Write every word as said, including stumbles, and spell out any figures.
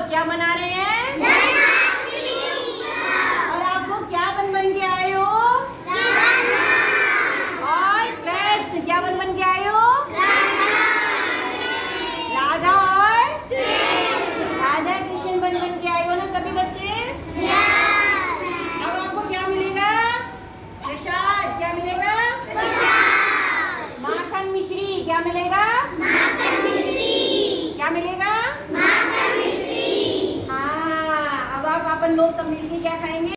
लोग क्या मना रहे हैं? और आप लोग क्या बन बन के आए हो? और कृष्ण क्या बन बन के आए हो? राधा और राधा कृष्ण बन बन के आए हो ना सभी बच्चे? अब आपको क्या मिलेगा? प्रसाद। क्या मिलेगा? माखन मिश्री। क्या मिलेगा? क्या मिलेगा? हाँ, अब आप अपन लोग सब मिलके क्या खाएंगे?